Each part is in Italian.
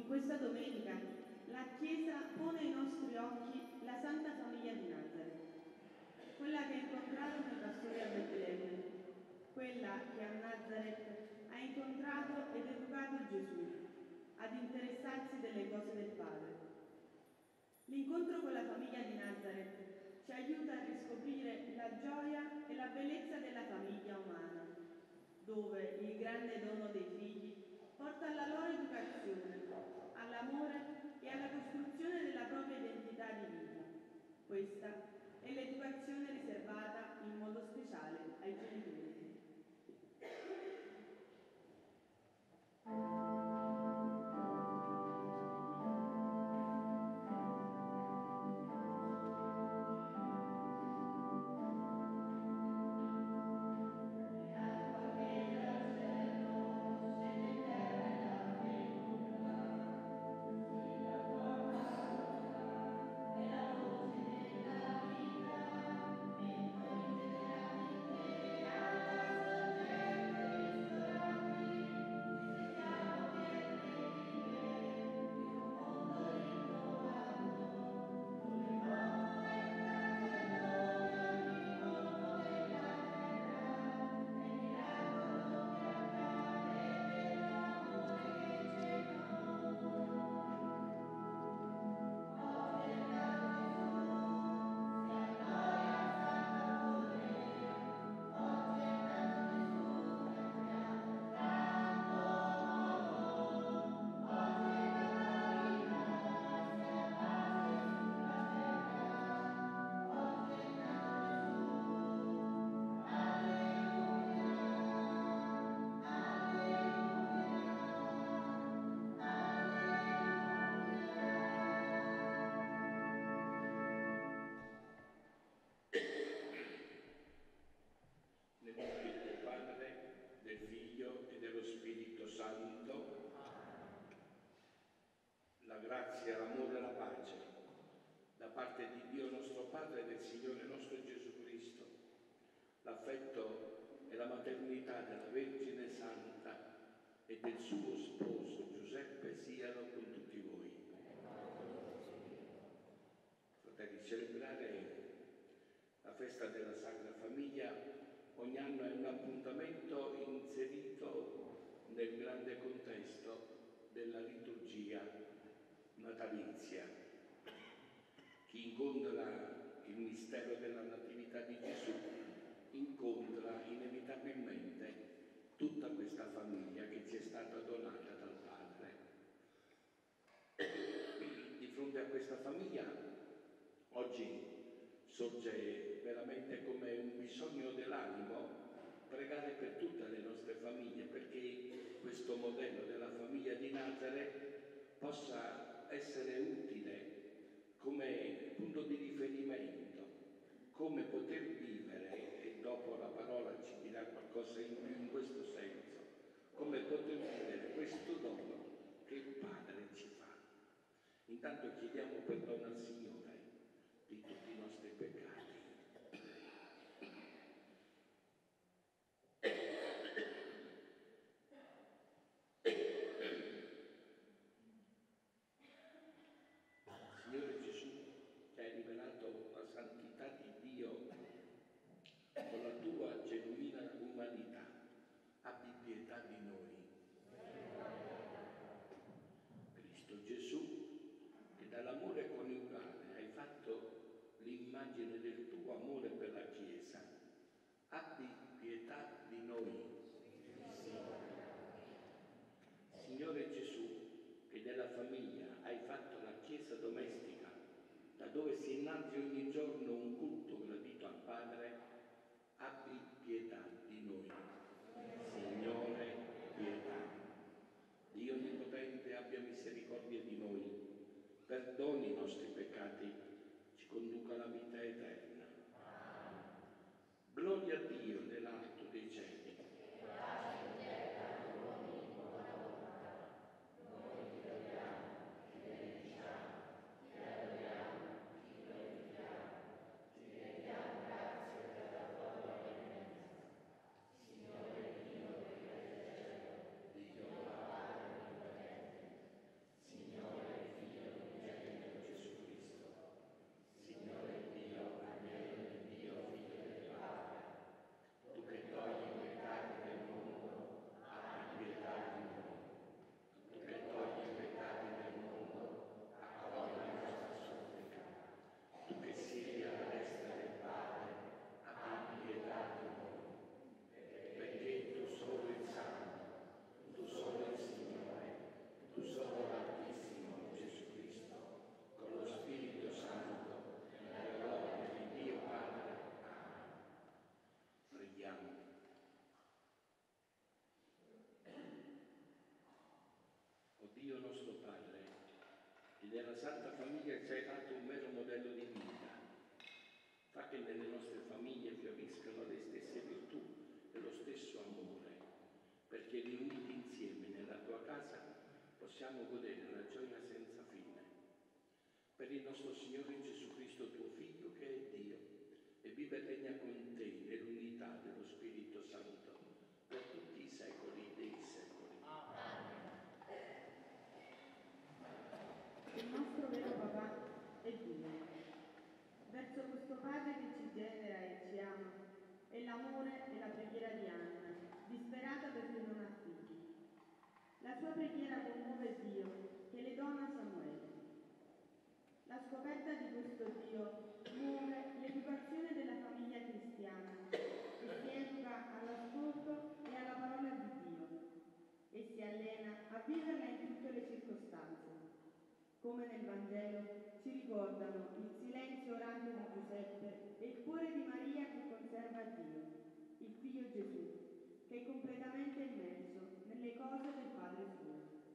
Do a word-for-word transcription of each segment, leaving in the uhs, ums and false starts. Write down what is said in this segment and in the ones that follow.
questa domenica la Chiesa pone ai nostri occhi la Santa Famiglia di Nazareth, quella che ha incontrato i pastori a Betlemme, quella che a Nazareth ha incontrato ed educato Gesù ad interessarsi delle cose del Padre. L'incontro con la famiglia di Nazareth ci aiuta a riscoprire la gioia e la bellezza della famiglia umana, dove il grande dono dei figli porta alla loro educazione, all'amore e alla costruzione della propria identità di vita. Questa è l'educazione riservata in modo speciale ai genitori. L'affetto e la maternità della Vergine Santa e del suo sposo Giuseppe siano con tutti voi. Fratelli, celebrare la festa della Sacra Famiglia ogni anno è un appuntamento inserito nel grande contesto della liturgia natalizia. Chi incontra il mistero della Natività di Gesù incontra inevitabilmente tutta questa famiglia che ci è stata donata dal Padre. Di fronte a questa famiglia oggi sorge veramente come un bisogno dell'animo pregare per tutte le nostre famiglie, perché questo modello della famiglia di Nazareth possa essere utile come punto di riferimento, come poter vivere, e dopo la parola ci dirà qualcosa in più in questo senso, come poter vivere questo dono che il Padre ci fa. Intanto chiediamo perdono al Signore di tutti i nostri peccati. Signore Gesù, che hai rivelato la santità di Dio con la tua genuina umanità, abbi pietà di noi. Cristo Gesù, che dall'amore coniugale hai fatto l'immagine del tuo amore per la Chiesa, abbi pietà di noi. Signore Gesù, che della famiglia hai fatto la Chiesa domestica, da dove si innalzi ogni giorno un culto gradito al Padre, abbi pietà di noi. Signore, pietà. Dio Onnipotente abbia misericordia di noi, perdoni i nostri peccati, ci conduca alla vita eterna. Gloria a Dio nell'alto dei cieli. Signore nella Santa Famiglia ci hai dato un vero modello di vita. Fa che nelle nostre famiglie fioriscano le stesse virtù e lo stesso amore, perché riuniti insieme nella tua casa possiamo godere la gioia senza fine. Per il nostro Signore Gesù Cristo, tuo Figlio, che è Dio, e vive e regna con te nell'unità dello Spirito Santo, per tutti i secoli dei secoli. Amen. Il nostro vero papà è Dio. Verso questo Padre che ci genera e ci ama, è l'amore e la preghiera di Anna, disperata perché non ha figli. La sua preghiera commuove Dio, che le dona Samuele. La scoperta di questo Dio muove l'educazione della famiglia cristiana e si educa all'ascolto e alla parola di Dio e si allena a viverla in tutte le circostanze. Come nel Vangelo ci ricordano il silenzio orante di Giuseppe e il cuore di Maria che conserva Dio, il Figlio Gesù, che è completamente immerso nelle cose del Padre suo.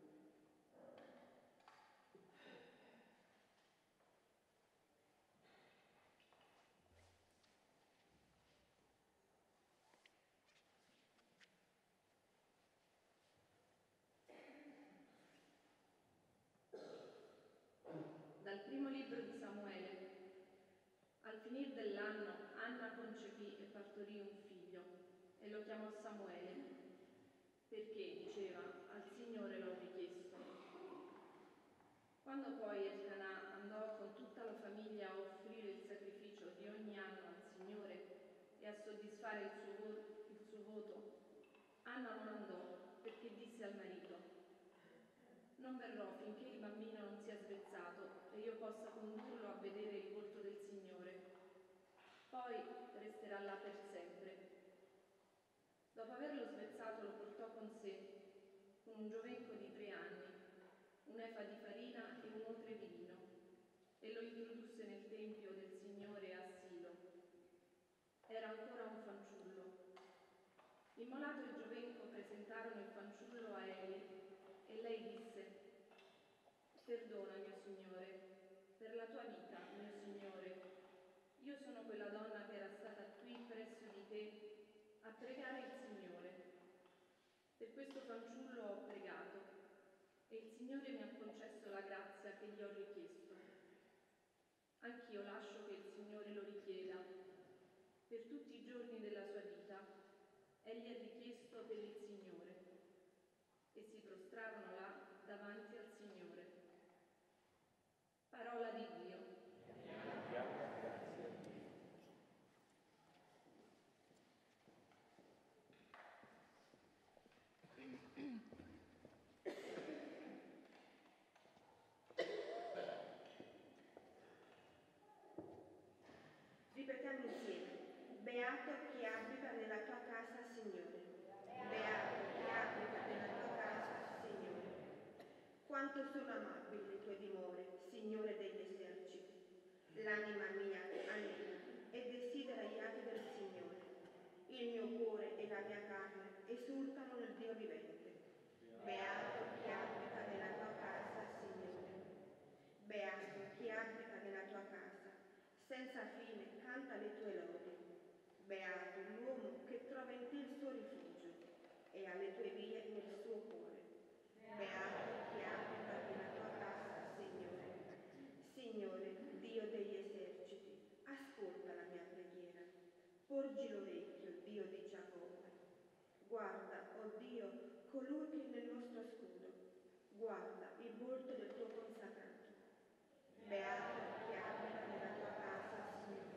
Dal primo libro di Samuele. Al finir dell'anno Anna concepì e partorì un figlio e lo chiamò Samuele, perché, diceva, al Signore l'ho richiesto. Quando poi Elcanà andò con tutta la famiglia a offrire il sacrificio di ogni anno al Signore e a soddisfare il suo, vo- il suo voto, Anna non andò perché disse al marito: non verrò finché il bambino non sia svezzato e io possa condurlo a vedere il volto del Signore. Poi resterà là per sempre. Dopo averlo svezzato lo portò con sé, con un giovenco di tre anni, un'efa di farina e un otre di vino, e lo introdusse nel tempio del Signore a Silo. Era ancora un fanciullo. Immolato il giovenco, presentarono il fanciullo a Eli, e lei disse: perdona, mio Signore, per la tua vita, mio Signore. Io sono quella donna che era stata qui presso di te a pregare il Signore. Per questo fanciullo ho pregato e il Signore mi ha concesso la grazia che gli ho richiesto. Anch'io lascio che il Signore lo richieda. Per tutti i giorni della sua vita egli ha richiesto per il Signore. E si prostrarono là davanti al Signore. Parola di Dio. Ripetiamo insieme: beato chi abita nella tua casa, Signore. Beato chi abita nella tua casa, Signore. Quanto sono amabili le tue dimore, Signore degli eserciti. L'anima mia anela e desidera gli atti del Signore. Il mio cuore e la mia carne esultano nel Dio vivente. Beato chi abita nella tua casa, Signore. Beato chi abita nella tua casa, senza fine canta le tue lodi. Beato l'uomo che trova in te il suo rifugio e alle tue vie nel suo cuore. Beato chi abita nella tua casa, Signore. Signore, Dio degli eserciti, ascolta la mia preghiera. Porgi l'orecchio, Dio di Giacobbe. Guarda, oh Dio, colui che è nel nostro scudo. Guarda il volto del tuo consacrato. Beato chi abita nella tua casa, Signore.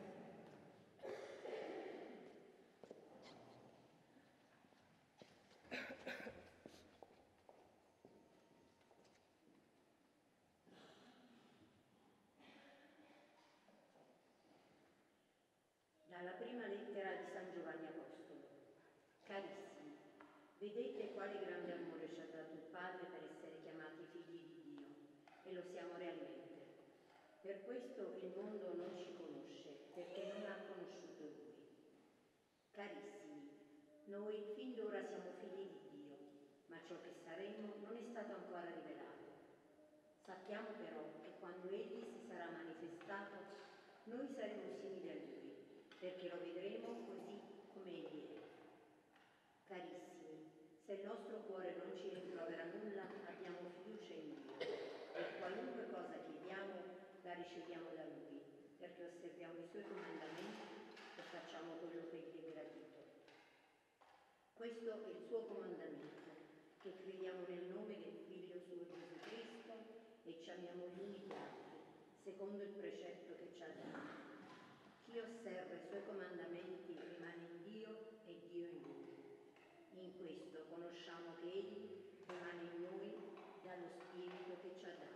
Dalla prima lettera di San Giovanni Apostolo. Carissimi, vedete quale grande amore ci ha dato il Padre per essere chiamati figli di Dio, e lo siamo realmente. Per questo il mondo non ci conosce, perché non ha conosciuto Lui. Carissimi, noi fin d'ora siamo figli di Dio, ma ciò che saremo non è stato ancora rivelato. Sappiamo però che quando Egli si sarà manifestato, noi saremo simili a Lui, perché lo vedremo così come Egli è. Carissimi, se il nostro cuore non ci rimprovera nulla, abbiamo fiducia in Dio e qualunque cosa chiediamo la riceviamo da Lui, perché osserviamo i Suoi comandamenti e facciamo quello che gli è gradito. Questo è il suo comandamento, che crediamo nel nome del Figlio suo Gesù Cristo e ci amiamo gli uni gli altri, secondo il precetto che ci ha dato. Chi osserva i Suoi comandamenti rimane in Dio e Dio in lui. In questo conosciamo che Egli rimane in noi dallo Spirito che ci ha dato.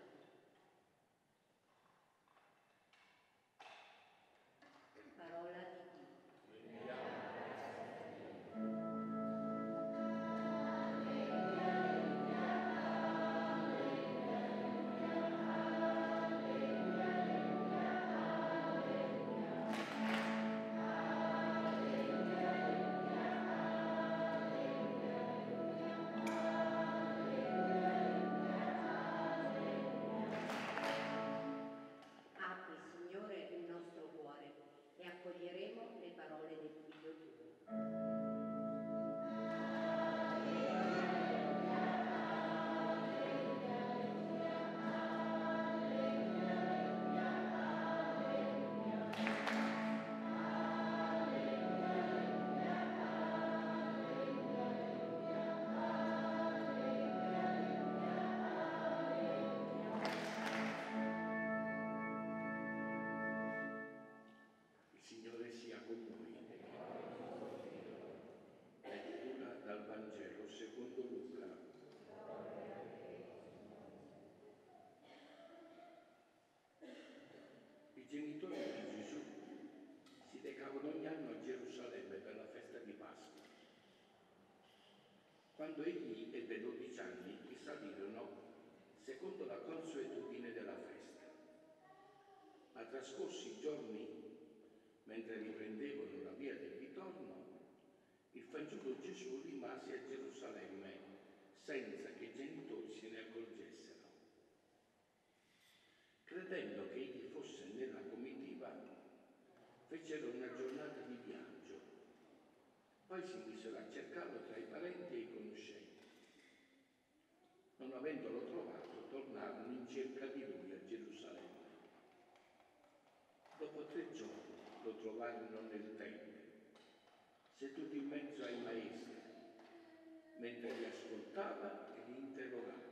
Parola di Dio. Apri, Signore, il nostro cuore e accoglieremo le parole del Figlio tuo. Il Signore sia con voi. Lettura dal Vangelo secondo Luca. I genitori di Gesù si recavano ogni anno a Gerusalemme per la festa di Pasqua. Quando egli ebbe dodici anni, salirono secondo la consuetudine della festa. Ma trascorsi i giorni, mentre riprendevano la via del ritorno, il fanciullo Gesù rimase a Gerusalemme senza che i genitori se ne accorgessero. Credendo che egli fosse nella comitiva, fecero una giornata di viaggio. Poi si misero a cercarlo tra i parenti e i conoscenti. Non avendolo trovato, tornarono in cerca di lui a Gerusalemme. Dopo tre giorni lo trovarono nel tempio, seduto in mezzo ai maestri, mentre li ascoltava e li interrogava.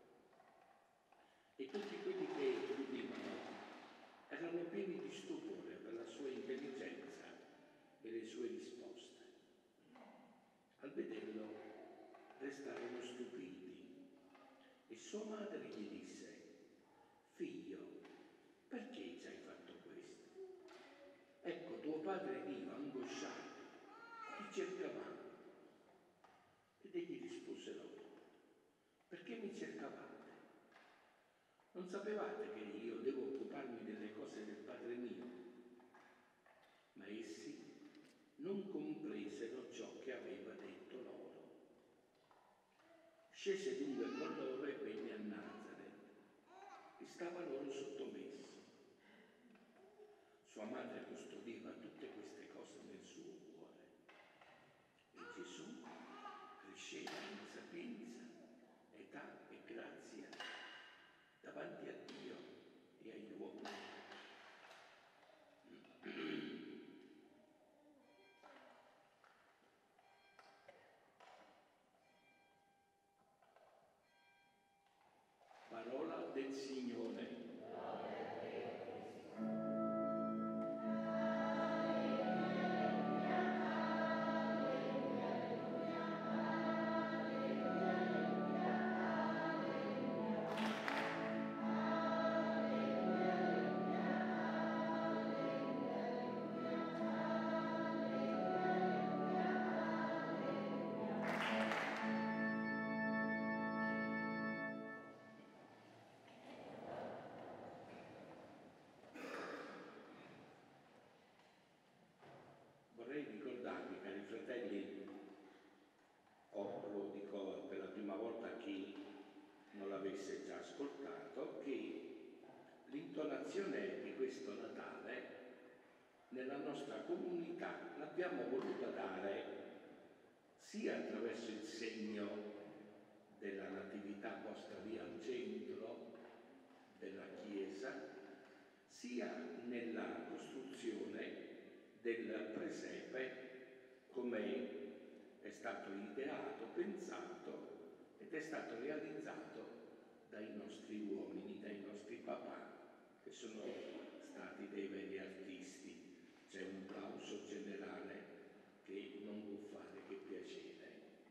E tutti quelli che lo udivano erano pieni di stupore per la sua intelligenza e le sue risposte. Al vederlo restarono stupiti e sua madre gli disse: «Figlio, perché ci hai fatto questo? Ecco, tuo padre e io, angosciati, ti cercavamo». Ed egli rispose loro: «Perché mi cercavate? Non sapevate che io devo occuparmi delle cose del Padre mio?» Ma essi non compresero ciò che aveva detto loro. Scese dunque con loro e venne a Nazaret e stava loro sottomesso. Sua madre custodiva tutte queste cose nel suo cuore. E Gesù cresceva in sapienza, età e grazia davanti a Dio e agli uomini. Parola del Signore. Vorrei ricordarvi, cari fratelli, o lo dico per la prima volta a chi non l'avesse già ascoltato, che l'intonazione di questo Natale nella nostra comunità l'abbiamo voluta dare sia attraverso il segno della natività posta lì al centro della chiesa, sia nella costruzione del presepe come è stato ideato, pensato ed è stato realizzato dai nostri uomini, dai nostri papà, che sono stati dei veri artisti. C'è un plauso generale che non può fare che piacere.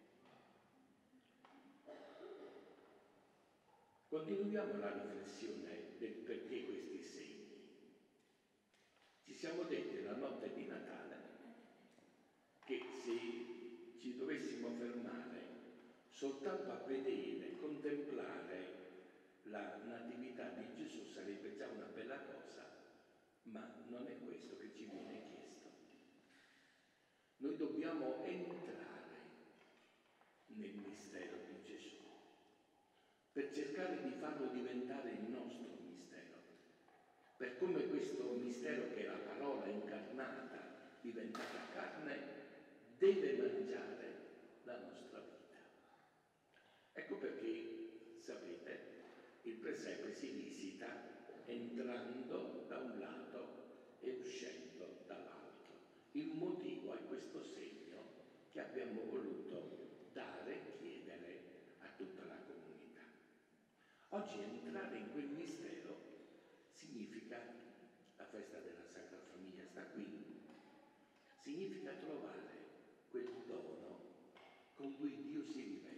Continuiamo la riflessione del perché questi segni. Ci siamo detti la notte di Natale che se ci dovessimo fermare soltanto a vedere, contemplare la natività di Gesù sarebbe già una bella cosa, ma non è questo che ci viene chiesto. Noi dobbiamo entrare nel mistero di Gesù per cercare di farlo diventare il nostro mistero, per come questo mistero che è la parola incarnata, diventata carne, deve mangiare la nostra vita. Ecco perché, sapete, il presepe si visita entrando da un lato e uscendo dall'altro. Il motivo è questo segno che abbiamo voluto dare e chiedere a tutta la comunità. Oggi entrare in quel mistero significa, la festa della Sacra Famiglia sta qui, significa trovare quel dono con cui Dio si rivela.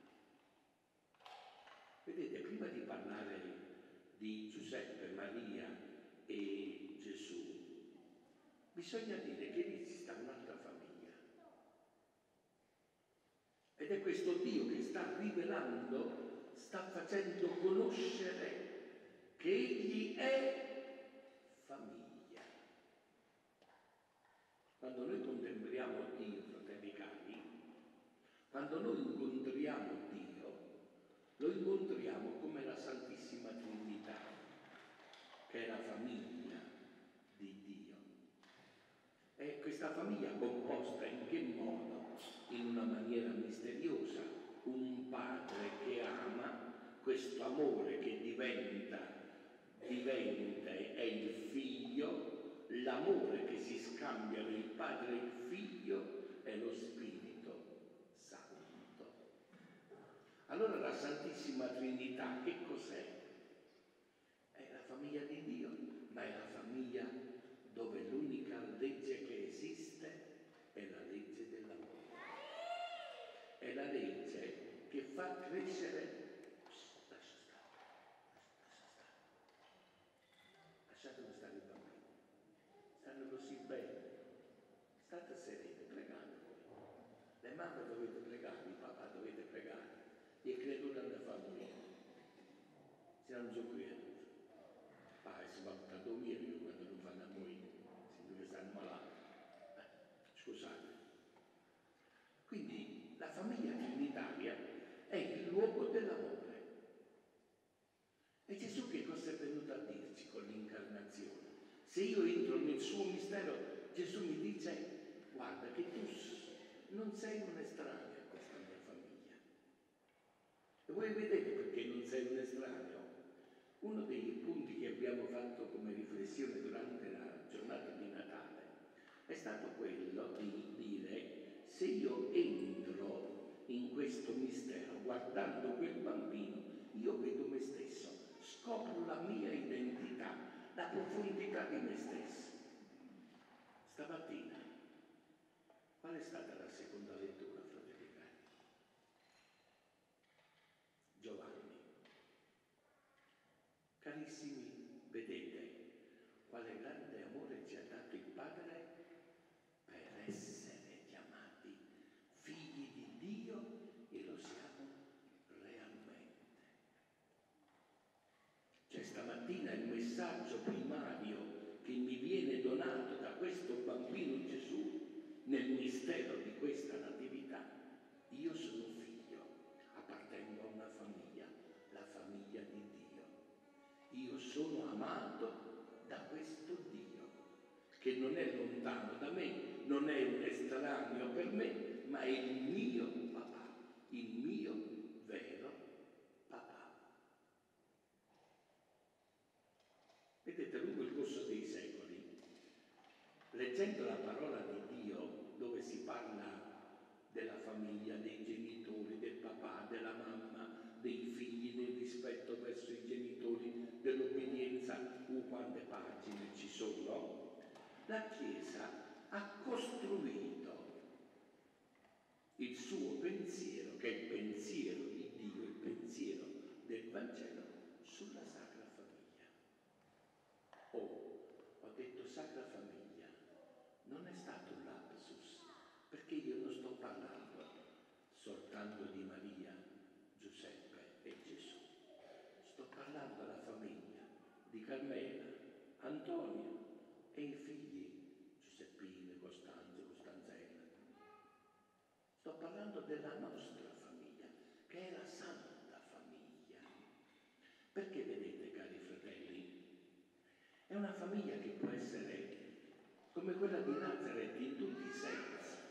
Vedete, prima di parlare di Giuseppe, Maria e Gesù, bisogna dire che lì ci sta un'altra famiglia. Ed è questo Dio che sta rivelando, sta facendo conoscere che Egli è famiglia. Quando noi contempliamo Dio, fratelli cari, quando noi incontriamo Dio, lo incontriamo come la Santissima Trinità, che è la famiglia di Dio. E questa famiglia composta in che modo? In una maniera misteriosa, un padre che ama, questo amore che diventa, diventa è il figlio, l'amore che si scambiano il padre e il figlio è lo Spirito Santo. Allora la Santissima Trinità che cos'è? È la famiglia di Dio, ma è la famiglia dove l'unica legge che esiste è la legge dell'amore. È la legge che fa crescere. Psst, lascia stare, lascia stare. Lasciatelo stare i bambini. Stanno così bene. State sereni, pregate voi. Le mamme dovete pregare, il papà dovete pregare. E creature hanno fatto morire. Se non so qui, ah, si va a dormire quando non fanno a morire, se dove stanno malati. Eh, scusate. Quindi la famiglia trinitaria è il luogo dell'amore. E Gesù che cosa è venuto a dirci con l'incarnazione? Se io entro nel suo mistero, Gesù mi dice, guarda che tu non sei un estraneo a questa mia famiglia. E voi vedete perché non sei un estraneo? Uno dei punti che abbiamo fatto come riflessione durante la giornata di Natale è stato quello di dire, se io entro in questo mistero guardando quel bambino, io vedo me stesso, scopro la mia identità, la profondità di me stesso. Stamattina, qual è stata la seconda lettura, fratelli cari? Giovanni. Carissimi, vedete quale grande amore ci ha dato il Padre per essere chiamati figli di Dio e lo siamo realmente. Cioè stamattina il messaggio primario che mi viene donato da questo bambino Gesù nel mistero di questa natività, io sono figlio, appartengo a una famiglia, la famiglia di Dio. Io sono amato è estraneo per me, ma è il mio papà, il mio vero papà. Vedete, lungo il corso dei secoli, leggendo la parola di Dio, dove si parla della famiglia, dei genitori, del papà, della mamma, dei figli, del rispetto verso i genitori, dell'obbedienza, uh, quante pagine ci sono, la Chiesa ha costruito il suo pensiero, che è il pensiero di Dio, il pensiero del Vangelo, sulla Sacra Famiglia. Oh, ho detto Sacra Famiglia, non è stato un lapsus, perché io non sto parlando soltanto di Maria, Giuseppe e Gesù. Sto parlando della famiglia di Carmela, Antonio e i figli Giuseppine, Costanzo, Costanzella. Sto parlando della nostra famiglia, che è la Santa Famiglia. Perché vedete, cari fratelli, è una famiglia che può essere come quella di Nazareth in tutti i sensi,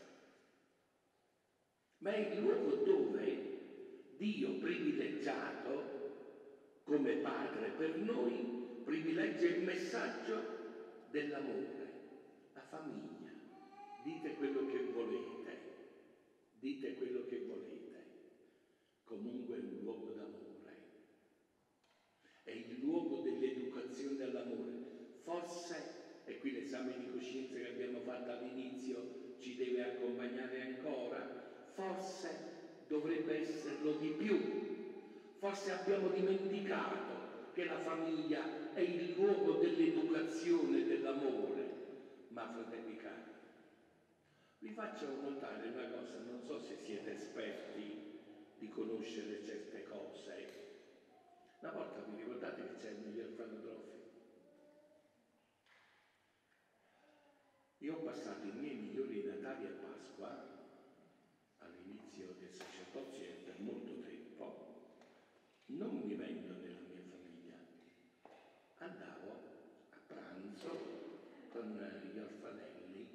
ma è il luogo dove Dio privilegiato come Padre per noi privilegia il messaggio dell'amore, la famiglia. Dite quello che volete, dite quello che volete, comunque è un luogo d'amore, è il luogo dell'educazione all'amore. Forse, e qui l'esame di coscienza che abbiamo fatto all'inizio ci deve accompagnare ancora, forse dovrebbe esserlo di più. Forse abbiamo dimenticato che la famiglia è il luogo dell'educazione e dell'amore. Ma fratelli cari, vi faccio notare una cosa, non so se siete esperti di conoscere certe cose. Una volta vi ricordate che c'erano gli orfanotrofi? Io ho passato i miei migliori Natali e Pasqua all'inizio del sacerdozio e per molto tempo non vivendo nella mia famiglia. Andavo a pranzo con gli orfanelli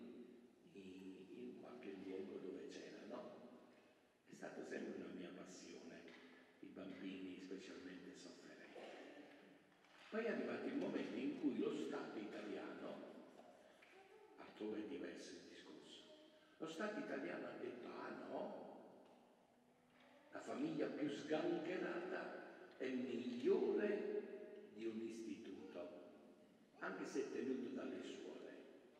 in qualche luogo dove c'erano. È stata sempre una mia passione, i bambini specialmente sofferenti. Poi è arrivato il momento in cui lo Stato italiano, altrove è diverso il discorso, lo Stato italiano ha detto: ah no, la famiglia più sgangherata è migliore di un istituto, anche se tenuto dalle suore.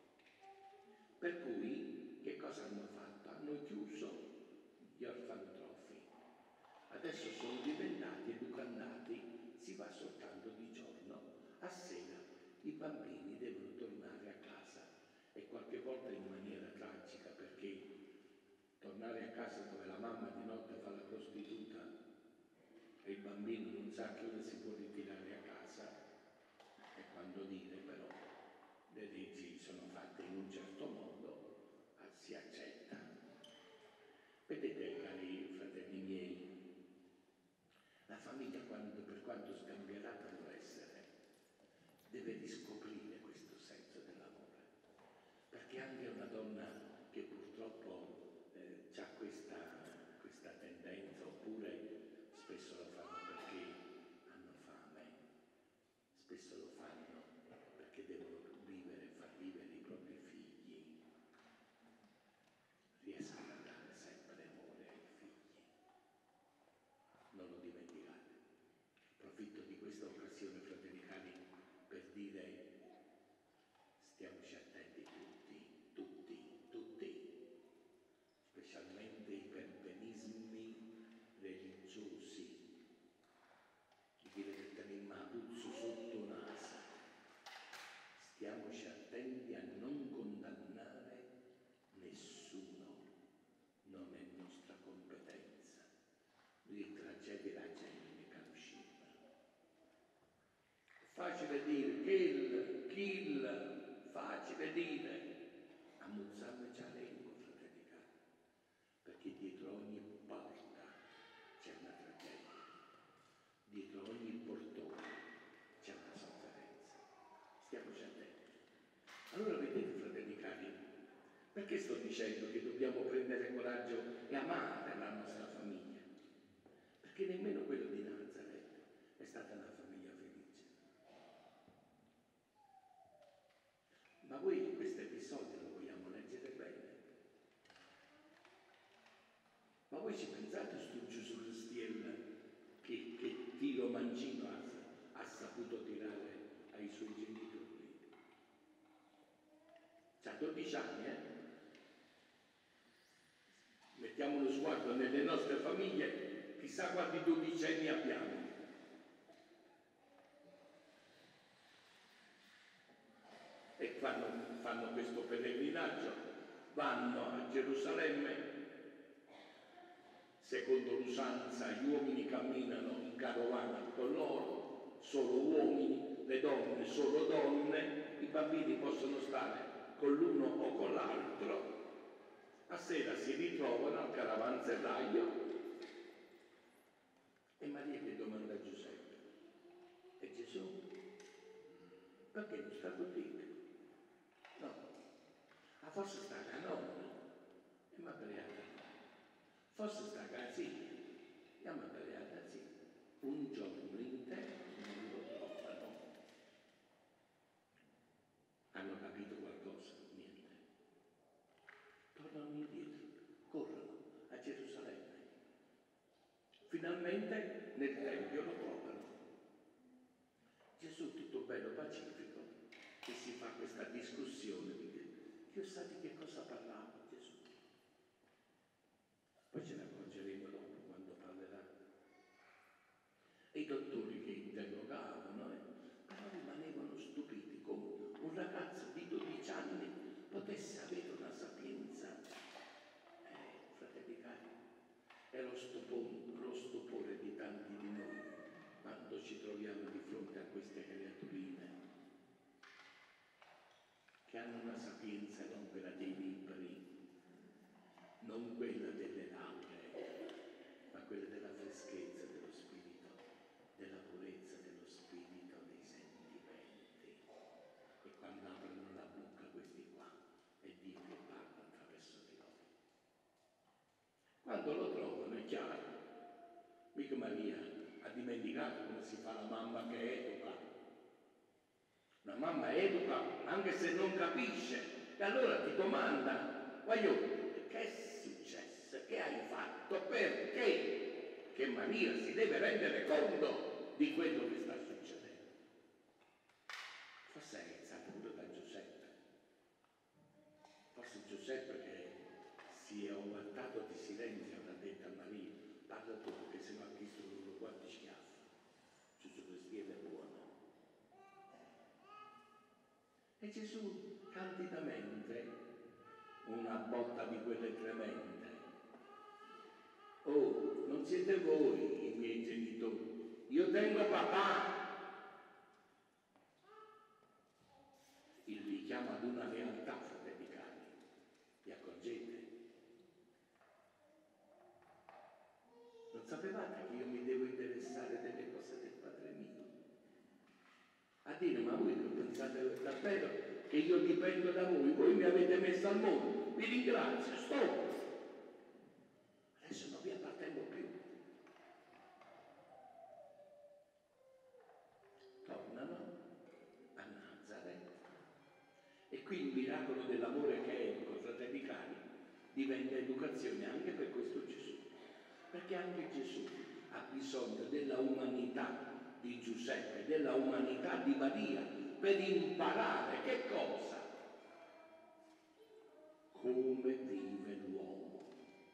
Per cui che cosa hanno fatto? Hanno chiuso gli orfanotrofi. Adesso sono diventati educandati, si va soltanto di giorno, a sera i bambini devono tornare a casa, e qualche volta in maniera tragica, perché tornare a casa dove la mamma di notte fa la prostituta e il bambino non sa che ora si può ritirare a casa, e quando dire però le leggi sono fatte in un certo modo, si accetta. Vedete, cari fratelli miei, la famiglia, quando, per quanto sgangherata può essere, deve riscoprire questo senso dell'amore, perché anche una donna che purtroppo eh, ha questa, questa tendenza, oppure spesso lo fanno perché hanno fame, spesso lo fanno perché devono vivere, far vivere i propri figli, riescono a dare sempre amore ai figli. Non lo dimenticate. Approfitto di questa occasione, fratelli cari, per dire: stiamoci attenti tutti, tutti, tutti, specialmente i perbenismi religiosi, di dire che teniamo a puzzo sotto nasa. Stiamoci attenti a non condannare nessuno, non è nostra competenza. Lui tragedie la gente che usciva. Facile dire kill, kill, facile dire. Ammuzzarne già lingua, fratelli cari, perché dietro ogni porta c'è una tragedia, dietro ogni portone c'è una sofferenza. Stiamoci attenti. Allora vedete, fratelli cari, perché sto dicendo dicendo che dobbiamo prendere coraggio e amare la nostra famiglia, perché nemmeno quello di Nazareth è stata una famiglia felice. Ma voi questo episodio lo vogliamo leggere bene? Ma voi ci pensate sto Gesù Cristiel che, che tiro mancino ha, ha saputo tirare ai suoi genitori? C'ha dodici anni, eh? Mettiamo uno sguardo nelle nostre famiglie, chissà quanti dodicenni abbiamo. E fanno, fanno questo pellegrinaggio, vanno a Gerusalemme, secondo l'usanza gli uomini camminano in carovana con loro, solo uomini, le donne solo donne, i bambini possono stare con l'uno o con l'altro. A sera si ritrovano al caravansellaio e Maria che domanda a Giuseppe: e Gesù? Perché non sta così? No, ah, forse sta a nonna, e mi ha beata. Forse sta a sì, e mi ha beata sì. Un giorno intero non lo trovano. Hanno capito qualcosa? Niente. Tornano indietro, corrono a Gerusalemme. Finalmente nel Tempio lo trovano. Gesù tutto bello pacifico e si fa questa discussione di che Dio sa di che cosa parlava Gesù. Poi ce ne accorgeremo dopo quando parlerà. E i dottori che interrogavano, eh, però rimanevano stupiti come un ragazzo di dodici anni potesse avere una sapienza. Eh, fratelli cari, è lo stupore, lo stupore di tanti di noi quando ci troviamo di fronte a queste creaturine che hanno una sapienza non quella dei libri, non quella delle lauree, ma quella della freschezza dello spirito, della purezza dello spirito, dei sentimenti. E quando aprono la bocca questi qua, è Dio che parla attraverso di loro. Quando lo trovano è chiaro, mica Maria ha dimenticato come si fa la mamma che educa. La mamma educa anche se non capisce, e allora ti domanda: voglio, che è successo? Che hai fatto? Perché? Che Maria si deve rendere conto di quello che sta succedendo. Forse è iniziato pure da Giuseppe. Forse Giuseppe che si è ovattato di silenzio avrà detto a Maria: parla tu, perché se no ha chiesto loro quanti schiaffi. Gesù Cristiano è buono. E Gesù candidamente, una botta di quelle tremende: oh, non siete voi i miei genitori, io tengo papà. Il richiamo ad una realtà, fratelli cari, vi accorgete? Non sapevate che io mi devo interessare delle cose del Padre mio? A dire: ma voi non pensate davvero che io dipendo da voi? Voi mi avete messo al mondo, vi ringrazio, stop! Adesso non vi appartengo più. Tornano a Nazareth e qui il miracolo dell'amore che educa, fratelli cari, diventa educazione anche per questo Gesù, perché anche Gesù ha bisogno della umanità di Giuseppe, della umanità di Maria, per imparare che cosa? Come vive l'uomo.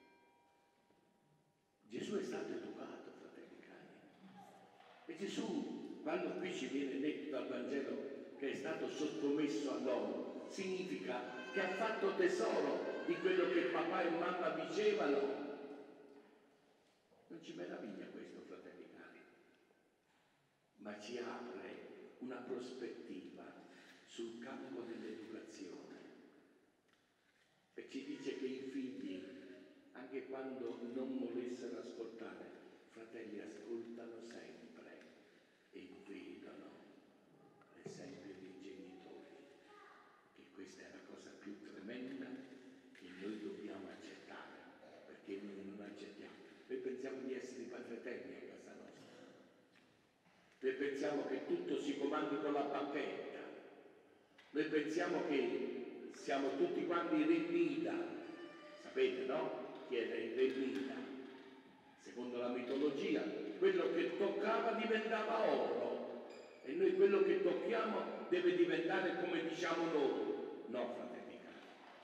Gesù è stato educato, fratelli cari. E Gesù, quando qui ci viene detto dal Vangelo che è stato sottomesso a loro, significa che ha fatto tesoro di quello che papà e mamma dicevano. Non ci meraviglia questo, fratelli cari, ma ci apre una prospettiva sul campo dell'educazione e ci dice che i figli, anche quando non volessero ascoltare, fratelli, ascoltano sempre e vedono l'esempio dei genitori, che questa è la cosa più tremenda che noi dobbiamo pensiamo di essere i padri eterni a casa nostra. Noi pensiamo che tutto si comandi con la bacchetta. Noi pensiamo che siamo tutti quanti i re Mida. Sapete, no? Chi era il re Mida? Secondo la mitologia, quello che toccava diventava oro. E noi quello che tocchiamo deve diventare come diciamo noi. No, fratelli cari.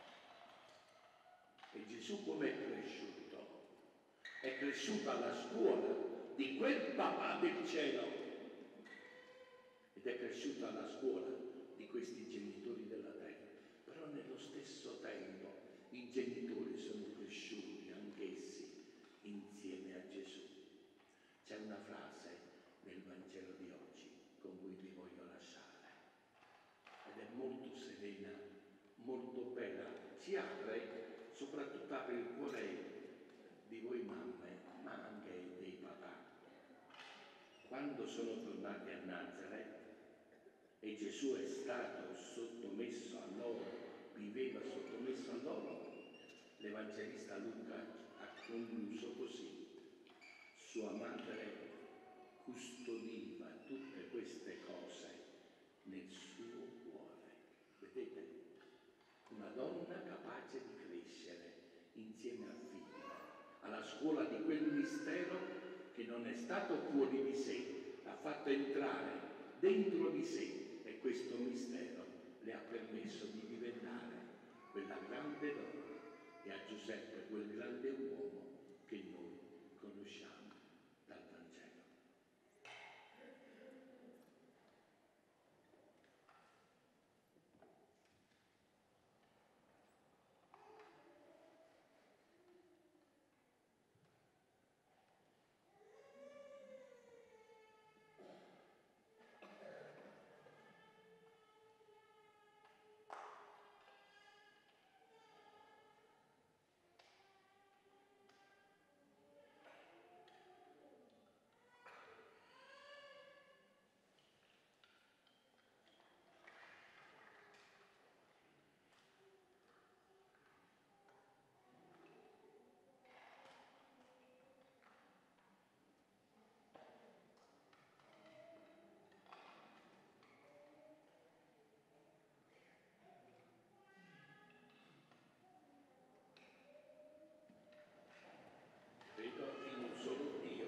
E Gesù come è cresciuto? È cresciuto alla scuola di quel papà del cielo. Ed è cresciuto alla scuola di questi genitori della terra. Però nello stesso tempo i genitori sono cresciuti anch'essi insieme a Gesù. C'è una frase nel Vangelo di oggi con cui vi voglio lasciare ed è molto serena, molto bella, ci apre, soprattutto apre il cuore di voi mamme, ma anche dei papà. Quando sono tornati a Nazareth e Gesù è stato sottomesso a loro, viveva sottomesso a loro, l'Evangelista Luca ha concluso così: sua madre custodiva tutte queste cose nel suo cuore. Vedete? Una donna capace di crescere insieme al figlio, alla scuola di quel mistero che non è stato fuori di sé, l'ha fatto entrare dentro di sé e questo mistero le ha permesso di diventare quella grande donna e a Giuseppe quel grande uomo che noi conosciamo dal Vangelo. Credo in un solo Dio.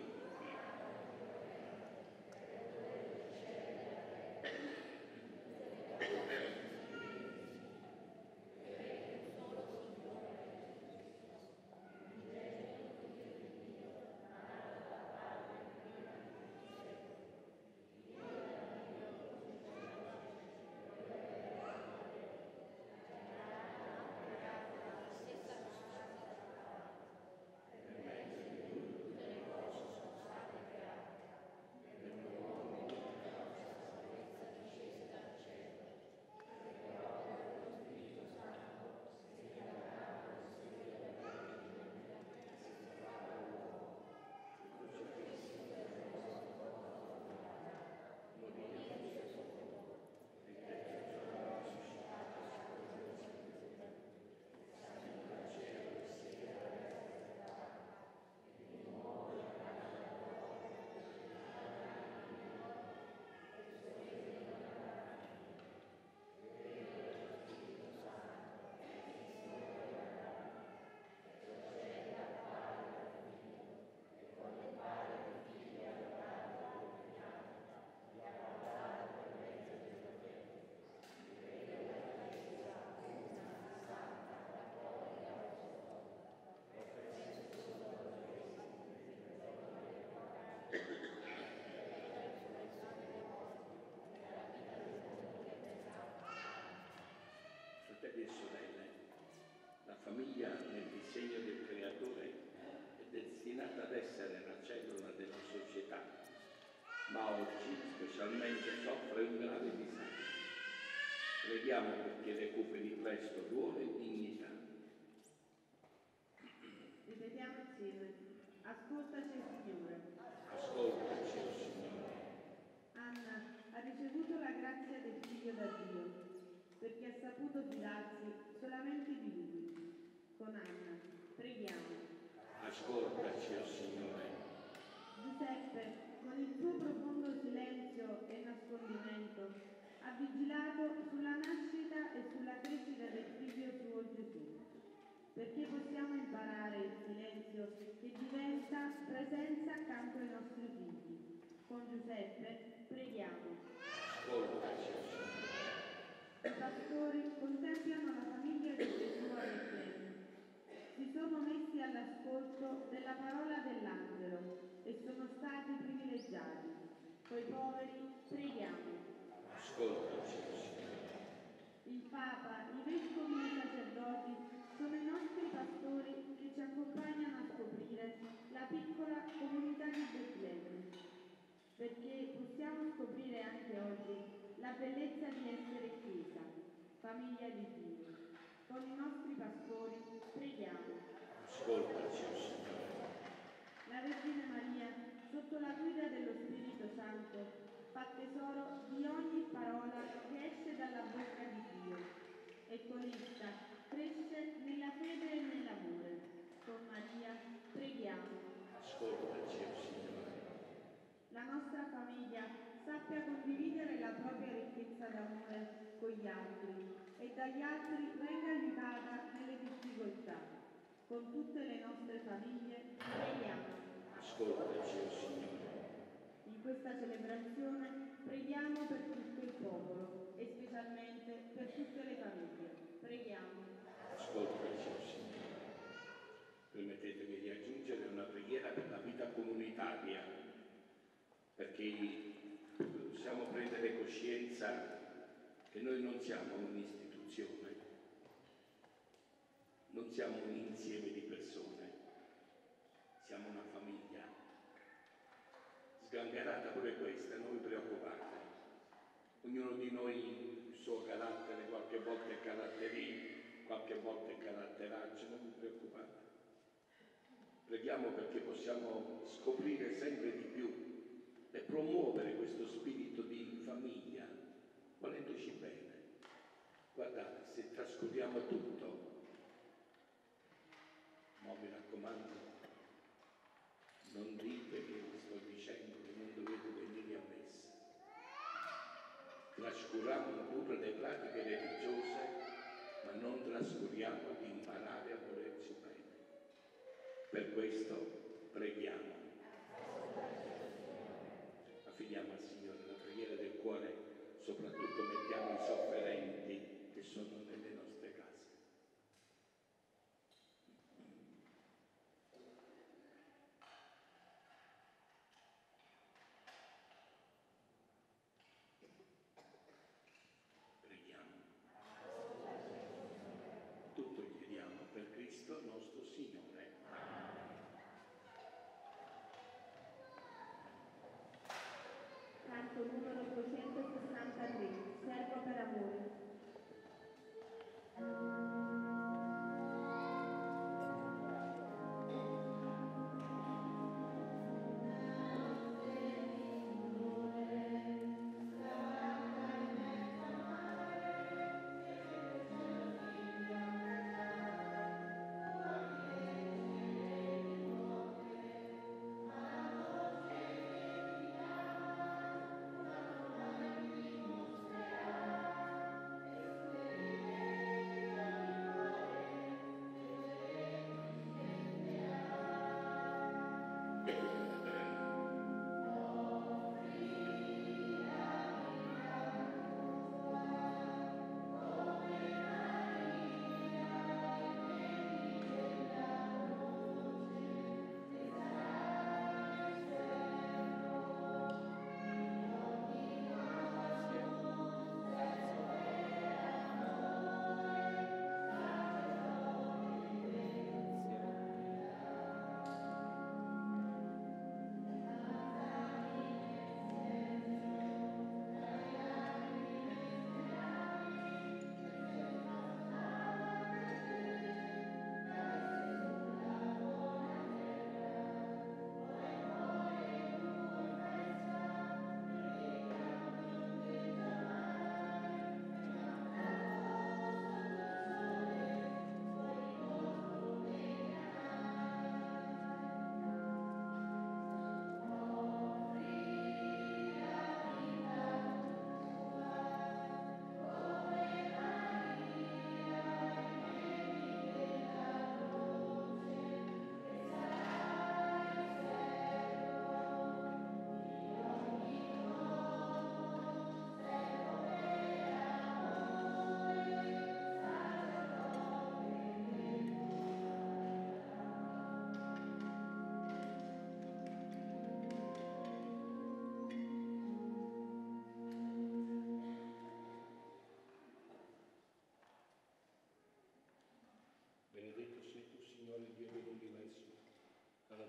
Fratelli e sorelle, la famiglia nel disegno del Creatore è destinata ad essere la cellula della società, ma oggi specialmente soffre un grave disagio. Preghiamo perché recuperi presto ruolo e dignità. Ripetiamo insieme: ascoltaci, Signore. Ascoltaci, o Signore. Anna ha ricevuto la grazia del figlio da Dio, perché ha saputo fidarsi solamente di Lui. Con Anna preghiamo. Ascoltaci, oh Signore. Giuseppe, con il suo profondo silenzio e nascondimento, ha vigilato sulla nascita e sulla crescita del figlio suo Gesù, perché possiamo imparare il silenzio che diventa presenza accanto ai nostri figli. Con Giuseppe preghiamo. Ascoltaci, oh Signore. I pastori contemplano la famiglia di Gesù a Betlemme. Si sono messi all'ascolto della parola dell'angelo e sono stati privilegiati. Coi poveri preghiamo. Ascoltaci, oh Signore. Il Papa, i vescovi e i sacerdoti sono i nostri pastori che ci accompagnano a scoprire la piccola comunità di Betlemme, perché possiamo scoprire anche oggi la bellezza di essere Chiesa, famiglia di Dio. Con i nostri pastori preghiamo. Ascoltaci, oh Signore. La Vergine Maria, sotto la guida dello Spirito Santo, fa tesoro di ogni parola che esce dalla bocca di Dio e con essa cresce nella fede e nell'amore. Con Maria preghiamo. Ascoltaci, oh Signore. La nostra famiglia sappia condividere la propria ricchezza d'amore con gli altri e dagli altri venga aiutata nelle difficoltà. Con tutte le nostre famiglie preghiamo. Ascoltaci, oh Signore. In questa celebrazione preghiamo per tutto il popolo e specialmente per tutte le famiglie. Preghiamo. Ascoltaci, oh Signore. Permettetemi di aggiungere una preghiera per la vita comunitaria, perché possiamo prendere coscienza che noi non siamo un'istituzione, non siamo un insieme di persone, siamo una famiglia. Sgangherata pure questa, non vi preoccupate. Ognuno di noi il suo carattere, qualche volta è caratterino, qualche volta è caratteraccio, non vi preoccupate. Preghiamo perché possiamo scoprire sempre di più e promuovere questo spirito di famiglia, volendoci bene. Guardate, se trascuriamo tutto, ma mi raccomando, non dite che vi sto dicendo che non dovete venire a messa. Trascuriamo pure le pratiche religiose, ma non trascuriamo di imparare a volerci bene. Per questo preghiamo. Affidiamo al Signore la preghiera del cuore, soprattutto mettiamo i sofferenti che sono nelle nostre case. Preghiamo. Tutto chiediamo per Cristo nostro Signore.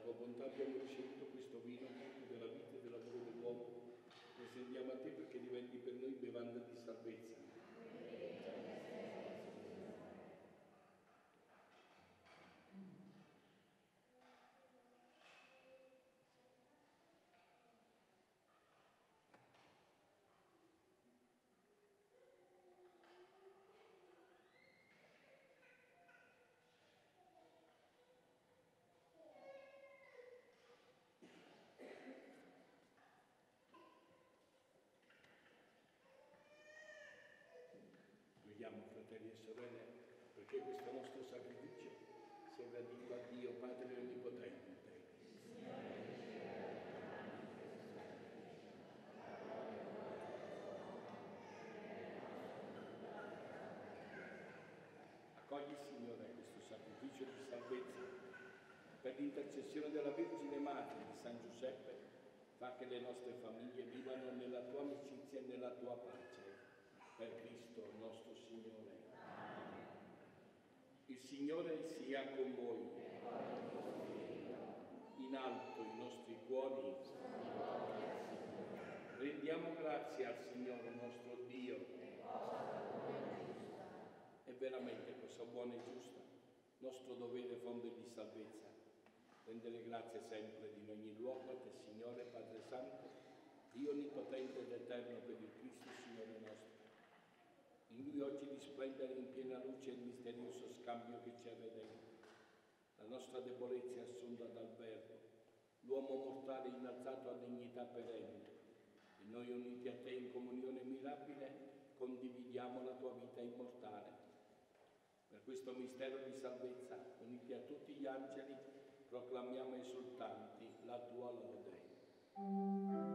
tua bontà abbiamo ricevuto questo vino della vita e dell'amore dell'uomo. Presentiamo a te perché diventi per noi bevanda di salvezza. Preghiamo, fratelli e sorelle, perché questo nostro sacrificio sia gradito a Dio Padre Onnipotente. Accogli, Signore, questo sacrificio di salvezza per l'intercessione della Vergine Madre di San Giuseppe. Fa che le nostre famiglie vivano nella tua amicizia e nella tua pace. Per Cristo nostro Signore. Il Signore sia con voi. In alto i nostri cuori. Rendiamo grazie al Signore nostro Dio. È veramente cosa buona e giusta, nostro dovere fonte di salvezza. Rendere grazie sempre ed in ogni luogo a te, Signore, Padre Santo, Dio Onnipotente ed Eterno, per il Cristo, Signore nostro, in cui oggi di splendere in piena luce il misterioso scambio che ci ha redenti. La nostra debolezza è assunta dal Verbo, l'uomo mortale innalzato a dignità perenne, e noi uniti a te in comunione mirabile condividiamo la tua vita immortale. Per questo mistero di salvezza, uniti a tutti gli angeli, proclamiamo esultanti la tua lode.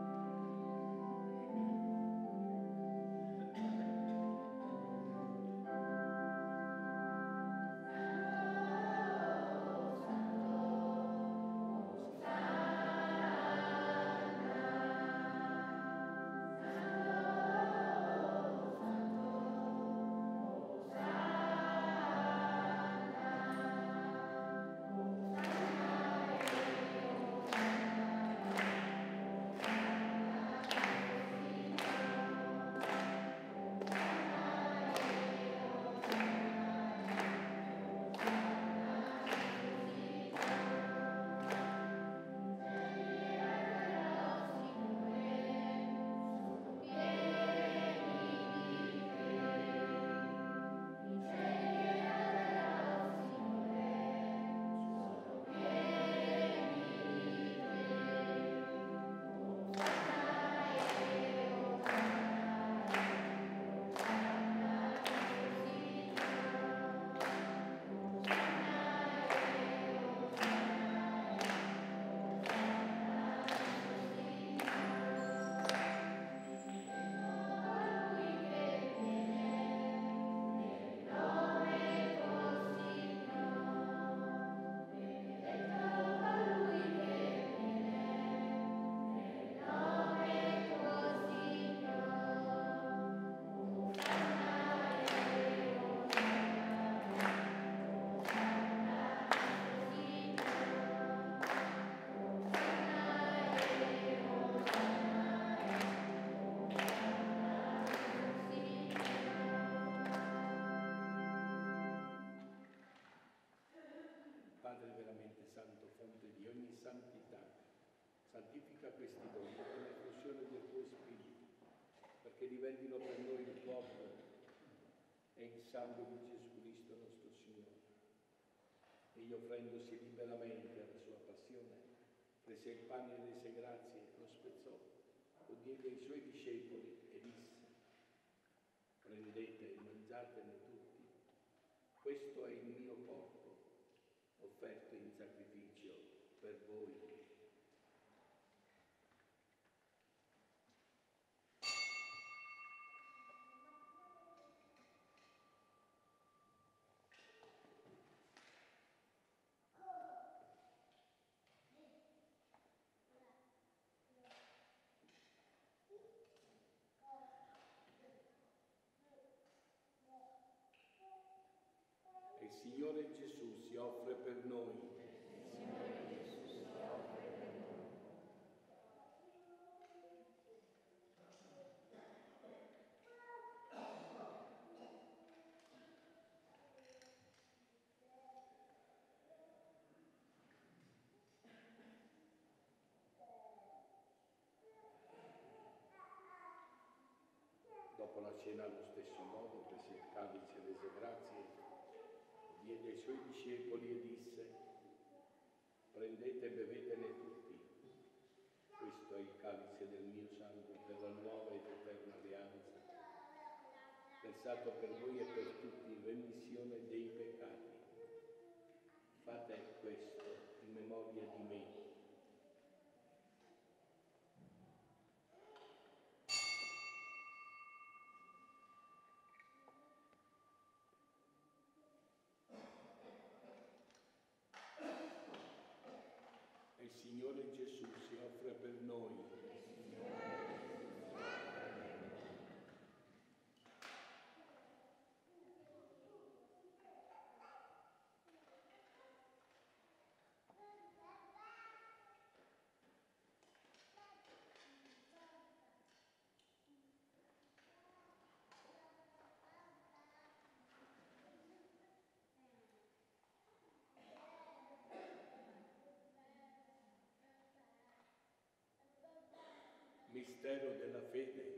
santifica questi doni con l'effusione del tuo Spirito, perché diventino per noi il corpo e il sangue di Gesù Cristo nostro Signore. Egli, offrendosi liberamente alla sua passione, prese il pane e rese grazie, lo spezzò, lo diede ai suoi discepoli e disse: prendete e mangiatene tutti, questo è il mio corpo, offerto in sacrificio per voi. Il Signore Gesù si offre per noi. Dopo la cena allo stesso modo prese il calice, rese grazie, diede ai suoi discepoli e disse: prendete e bevetene tutti, questo è il calice del mio sangue per la nuova ed eterna alleanza, versato per voi e per tutti in remissione dei peccati. Fate questo in memoria di me. Il Signore Gesù si offre per noi. Mistero della fede.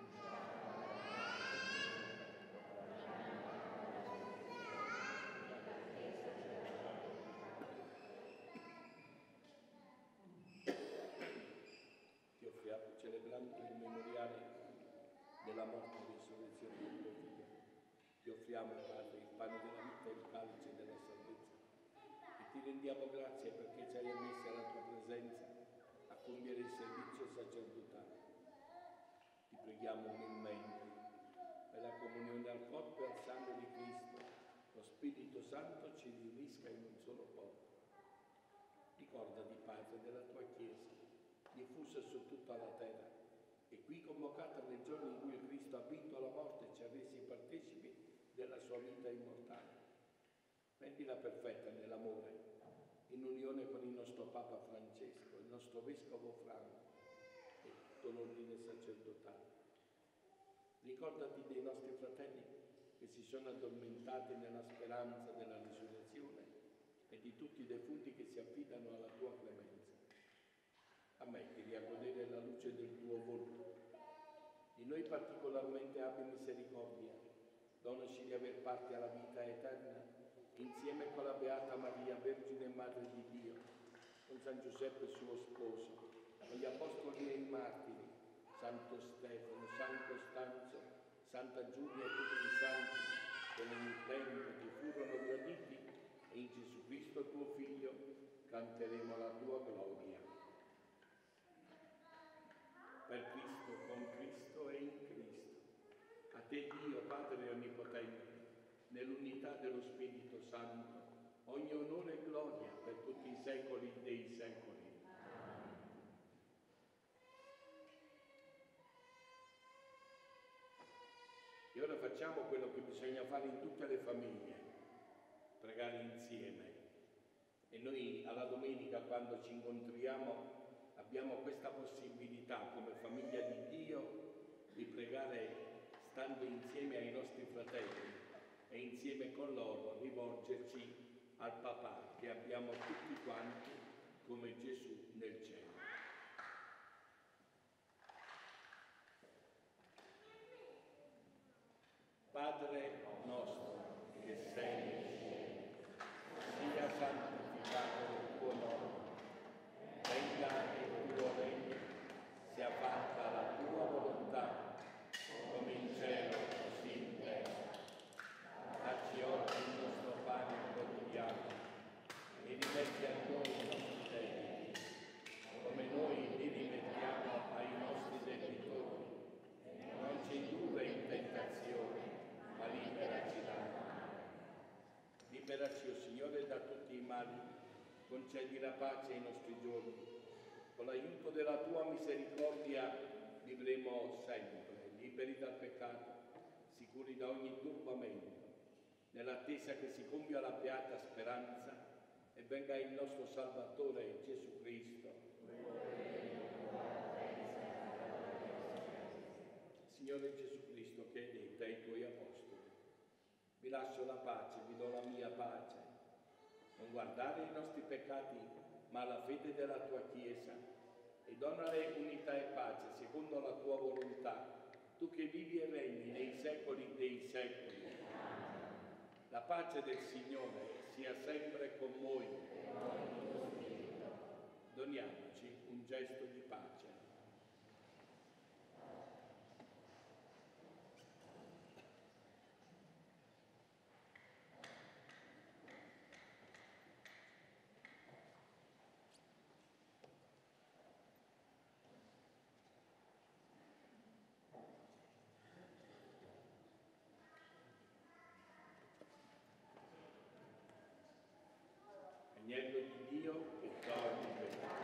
Ti offriamo, celebrando il memoriale della morte e risurrezione del tuo Figlio, ti offriamo, Padre, il pane della vita e il calice della salvezza, e ti rendiamo grazie perché ci hai ammessi alla tua presenza a compiere il servizio sacerdotale. Ti preghiamo umilmente per la comunione al corpo e al sangue di Cristo, lo Spirito Santo ci riunisca in un solo corpo. Ricordati, Padre, della tua Chiesa, diffusa su tutta la terra, e qui convocata nel giorno in cui Cristo ha vinto la morte e ci ha resi partecipi della sua vita immortale. Rendila perfetta nell'amore, in unione con il nostro Papa Francesco, il nostro Vescovo Franco e tutto l'ordine sacerdotale. Ricordati dei nostri fratelli che si sono addormentati nella speranza della risurrezione e di tutti i defunti che si affidano alla tua clemenza. Ammettili a godere la luce del tuo volto. Di noi particolarmente abbi misericordia, donaci di aver parte alla vita eterna, insieme con la Beata Maria, Vergine e Madre di Dio, con San Giuseppe suo sposo, con gli Apostoli e i Martiri, Santo Stefano, San Costanzo, Santa Giulia e tutti i santi che nel tempo ti furono graditi, e in Gesù Cristo tuo Figlio canteremo la tua gloria. Per Cristo, con Cristo e in Cristo. A te Dio, Padre Onnipotente, nell'unità dello Spirito Santo, ogni onore e gloria per tutti i secoli dei secoli. E ora facciamo quello che bisogna fare in tutte le famiglie, pregare insieme. E noi alla domenica, quando ci incontriamo, abbiamo questa possibilità come famiglia di Dio di pregare stando insieme ai nostri fratelli e insieme con loro rivolgerci al Papà che abbiamo tutti quanti come Gesù nel cielo. Padre nostro che sei nei cieli, sia santificato il tuo nome, venga il tuo regno, sia fatta la tua volontà, come in cielo così in terra. Dacci oggi il nostro pane quotidiano e rimetti a noi i nostri debiti, come noi li rimettiamo ai nostri debitori. Non ci indurre in tentazione, ma liberaci dal male. Liberaci, o Signore, da tutti i mali, concedi la pace ai nostri giorni. Con l'aiuto della tua misericordia vivremo sempre, liberi dal peccato, sicuri da ogni turbamento, nell'attesa che si compia la beata speranza e venga il nostro Salvatore Gesù Cristo. Signore Gesù Cristo, che hai detto ai tuoi apostoli: vi lascio la pace, vi do la mia pace. Non guardare i nostri peccati, ma la fede della tua Chiesa, e donale unità e pace secondo la tua volontà, tu che vivi e regni nei secoli dei secoli. La pace del Signore sia sempre con voi. Doniamoci un gesto di pace. Agnello di Dio che toglie il peccato.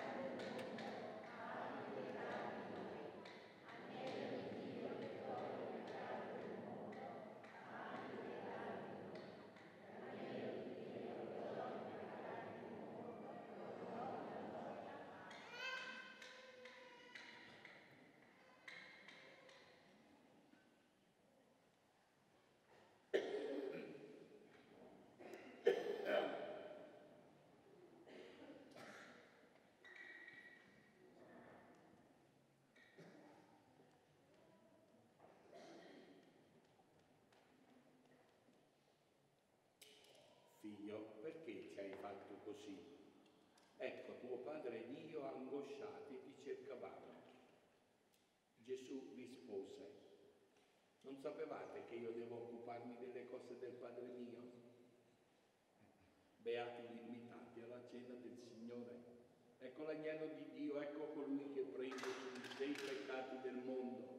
Figlio, perché ci hai fatto così? Ecco, tuo padre ed io angosciati ti cercavamo. Gesù rispose: non sapevate che io devo occuparmi delle cose del Padre mio? Beati gli invitati alla cena del Signore. Ecco l'agnello di Dio, ecco colui che prende su di sé i peccati del mondo.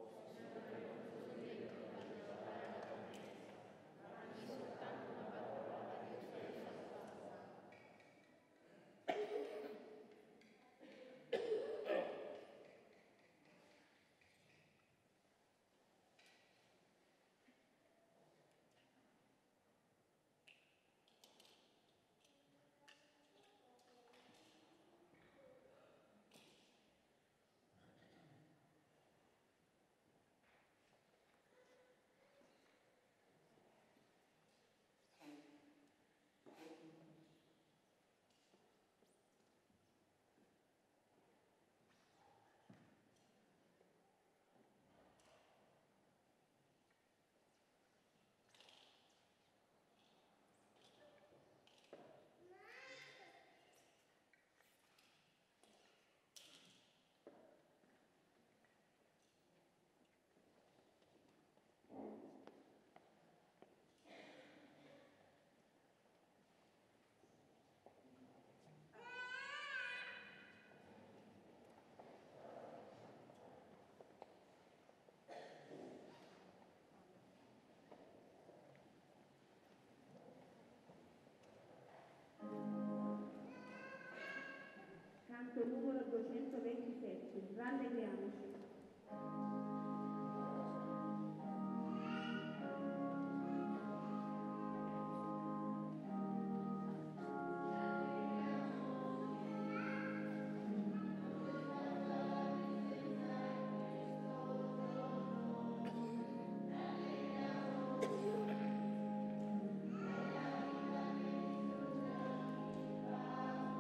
Canto numero duecentoventisette, rallegriamoci.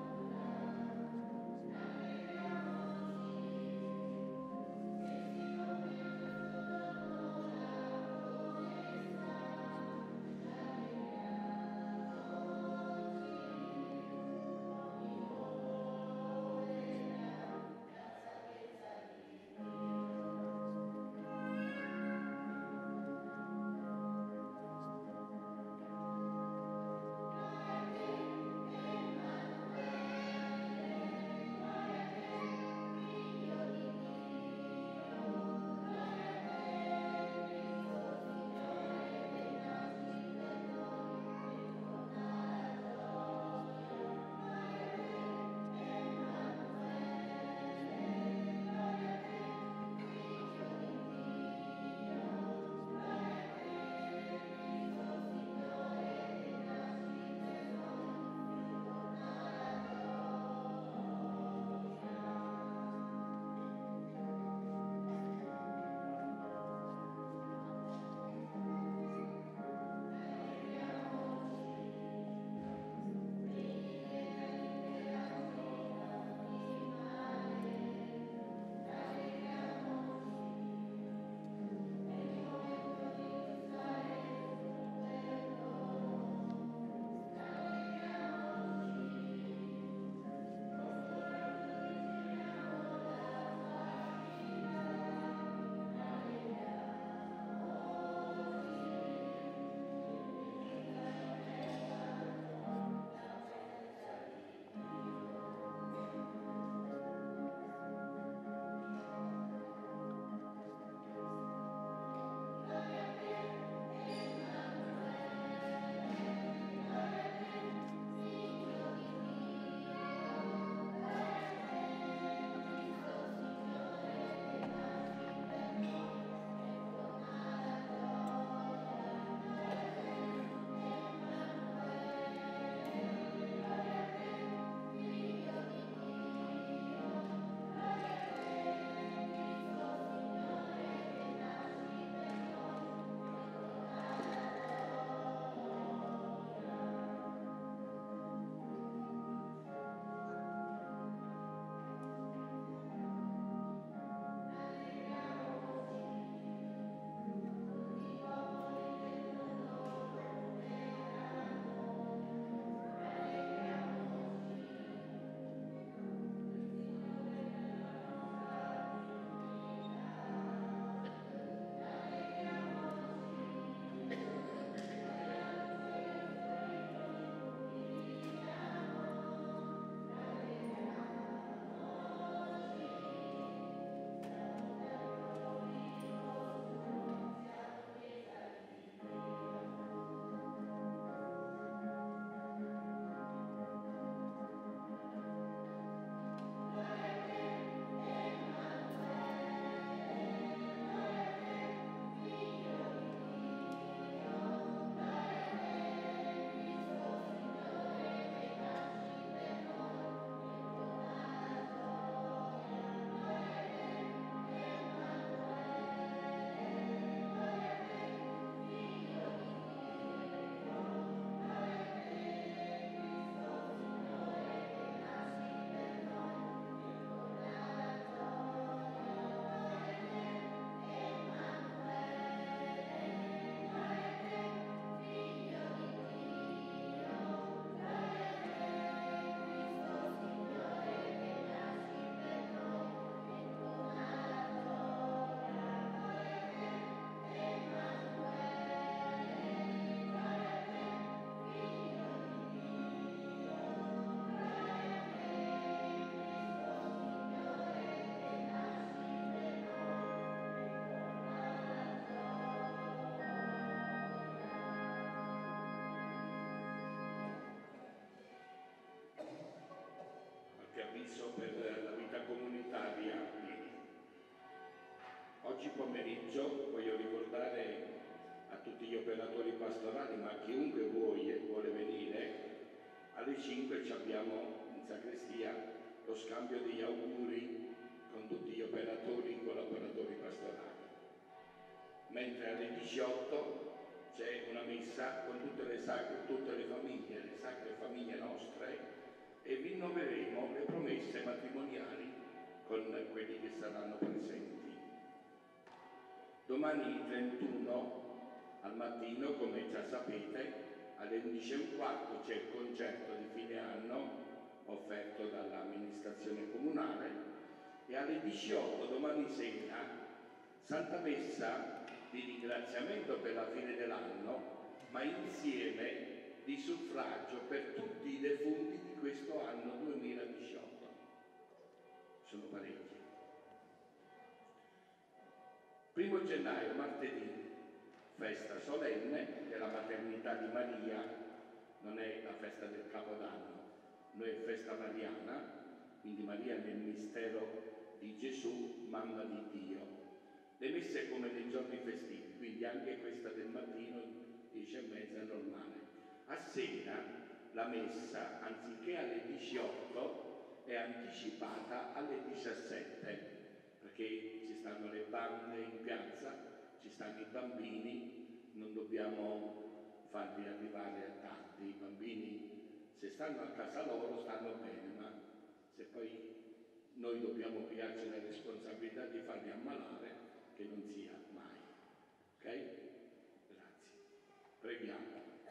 Thank you. oggi pomeriggio voglio ricordare a tutti gli operatori pastorali, ma a chiunque vuole, vuole venire, alle cinque ci abbiamo in sacrestia lo scambio degli auguri con tutti gli operatori e collaboratori pastorali, mentre alle diciotto c'è una messa con tutte le sacre, tutte le famiglie, le sacre famiglie nostre, e rinnoveremo le promesse matrimoniali con quelli che saranno presenti. Domani trentuno al mattino, come già sapete, alle undici e un quarto c'è il concerto di fine anno offerto dall'amministrazione comunale, e alle diciotto domani sera Santa Messa di ringraziamento per la fine dell'anno, ma insieme di suffragio per tutti i defunti di questo anno duemiladiciotto. Sono parecchi. Primo gennaio, martedì, festa solenne della maternità di Maria, non è la festa del Capodanno, non è festa mariana, quindi Maria nel mistero di Gesù, mamma di Dio. Le messe come nei giorni festivi, quindi anche questa del mattino, dieci e mezza, è normale. A sera la messa, anziché alle diciotto, è anticipata alle diciassette, perché ci stanno le bande in piazza, ci stanno i bambini, non dobbiamo farli arrivare a tardi. I bambini, se stanno a casa loro, stanno bene, ma se poi noi dobbiamo pigliarci la responsabilità di farli ammalare, che non sia mai. Ok? Grazie. Preghiamo.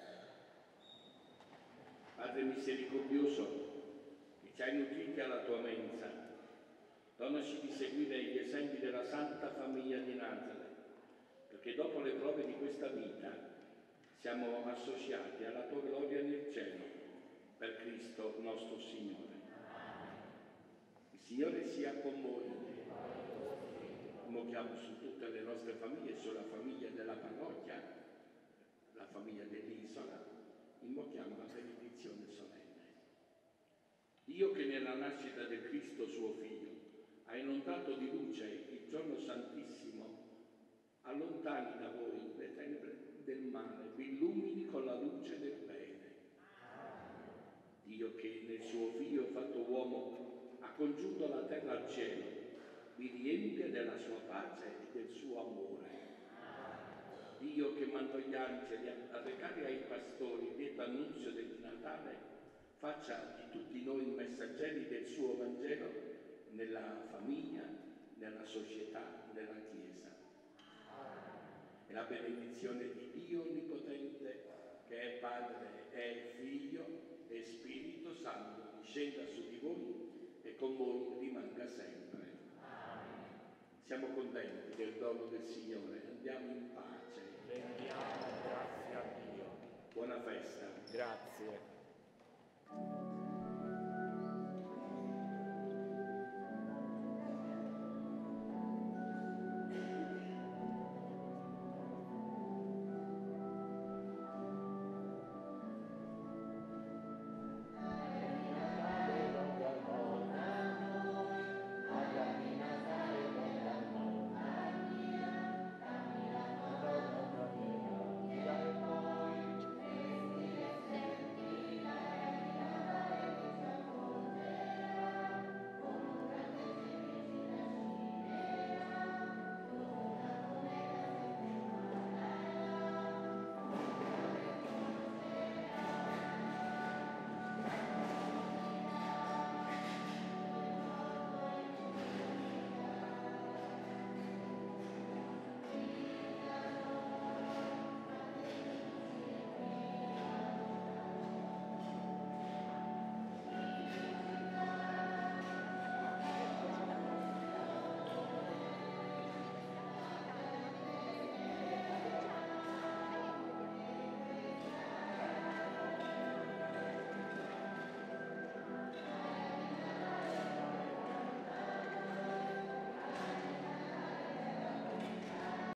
Padre misericordioso, che ci hai nutriti alla tua mensa, donaci di seguire gli esempi della Santa Famiglia di Nazareth, perché dopo le prove di questa vita siamo associati alla tua gloria nel cielo, per Cristo nostro Signore. Il Signore sia con voi. Invochiamo su tutte le nostre famiglie, sulla famiglia della parrocchia, la famiglia dell'isola, invochiamo la benedizione solenne. Dio, che nella nascita del Cristo suo Figlio ha inondato di luce il giorno santissimo, allontani da voi le tenebre del male, vi illumini con la luce del bene. Dio, che nel suo Figlio fatto uomo ha congiunto la terra al cielo, vi riempie della sua pace e del suo amore. Dio, che mandò gli angeli a recare ai pastori il lieto annunzio del Natale, faccia di tutti noi messaggeri del suo Vangelo nella famiglia, nella società, nella Chiesa. E la benedizione di Dio Onnipotente, che è Padre, è Figlio e Spirito Santo, discenda su di voi e con voi rimanga sempre. Siamo contenti del dono del Signore, andiamo in pace. Rendiamo grazie a Dio. Buona festa. Grazie.